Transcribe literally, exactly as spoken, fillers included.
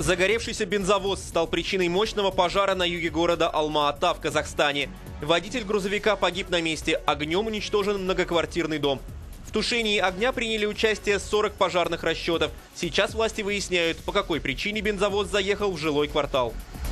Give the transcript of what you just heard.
Загоревшийся бензовоз стал причиной мощного пожара на юге города Алма-Ата в Казахстане. Водитель грузовика погиб на месте, огнем уничтожен многоквартирный дом. В тушении огня приняли участие сорок пожарных расчетов. Сейчас власти выясняют, по какой причине бензовоз заехал в жилой квартал.